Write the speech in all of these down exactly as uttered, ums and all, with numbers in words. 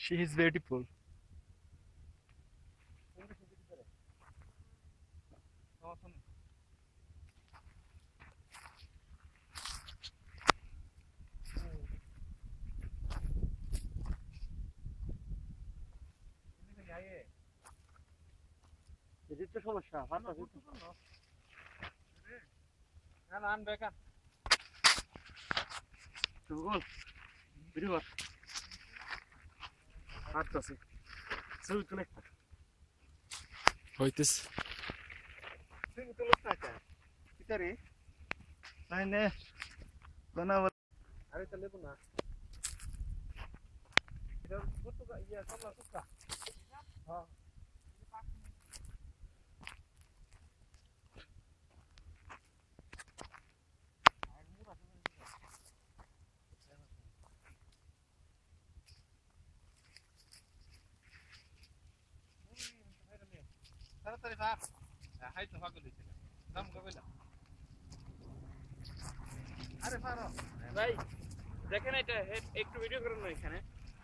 She is beautiful. এদিক তো সমস্যা ভালো না না আনবে কা তুই ভিডিও কর হাঁটতেছে ছবি তুলে হইতেছে ছবি তুলে টাকা কিতারে নাই নে কোনা আরে চলে না এটা কত ইয়া কমলা কুত্তা হ্যাঁ তাড়াতাড়ি ভাগ হাই তো ভাগ দিছে দাম কইলা আরে ফারো ভাই দেখেন এটা একটু ভিডিও করেন না এখানে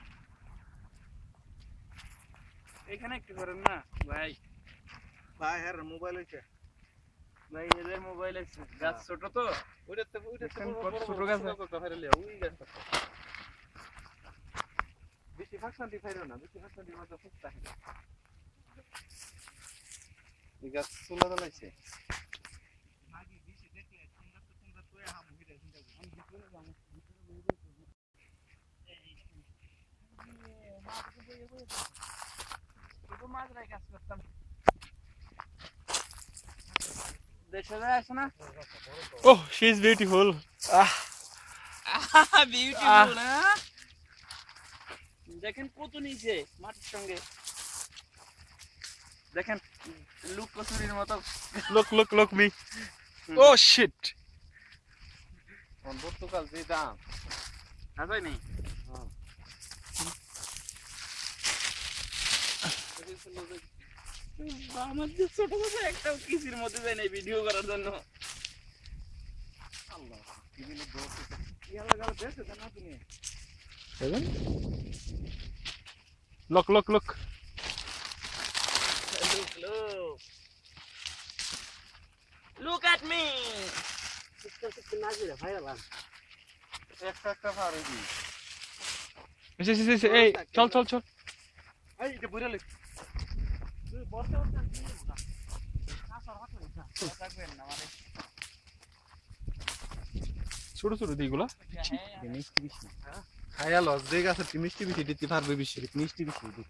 এখানে একটু করেন না ভাই ভাই হ্যাঁ মোবাইল হইছে ভাই এদের মোবাইল আছে গাছ ছোট তো ওইটা তো ওইটা কত ছোট গাছ কত ফাইরে ওই গাছ বেশি ফাঁকশান্তি ফাইরো না বেশি ফাঁকশান্তি মতো ফুকতা হয় এই গাছ চুলা জ্বালাইছে মাগি বেশি দেখলে তোমরা তো তোমরা তো হাম হইরা চিন্তা করো আমি ভিতরে যাবো ভিতরে বইবো এই মাছ তো বইবো তো মাছ রাই কাজ করতাম দেখা যায় আসে না Oh, she is beautiful. Ah, beautiful না দেখেন কত নিচে মাটির সঙ্গে দেখেন লুক কসুরির মতো look, look, look me. Oh shit. কোন পর্তুগাল যে দাম আছে নি আমার যে ছোট ছোট একটা কিসির মধ্যে যায় না ভিডিও করার জন্য আল্লাহ বিভিন্ন দোষ ইয়ালা গাল বেশ না তুমি Seven. Look, look, look. look look look at me কিছু না দিলে ভাইরাল একটা একটা ফার দি Yes, yes, yes, hey, chal, chal, chal. এই এটা বুইরা লে তুই বর্ষা বর্ষা কি না কাঁচার হাত না থাকবেন না মানে ছোট ছোট দিগুলা মিষ্টি বেশি খায়া লস দেই গাছে মিষ্টি বেশি দিতে পারবে বেশি মিষ্টি বেশি দিতে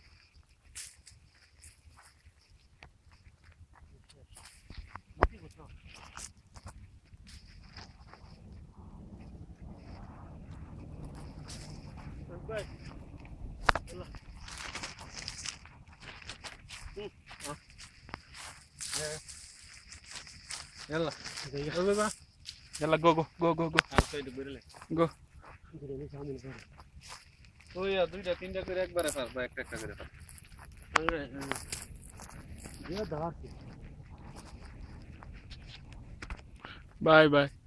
يلا يلا Yalla, go, go, go, go, go. Go. ওই দুইটা তিনটা করে একবারে পারবা একটা একটা করে পারবা Bye, bye.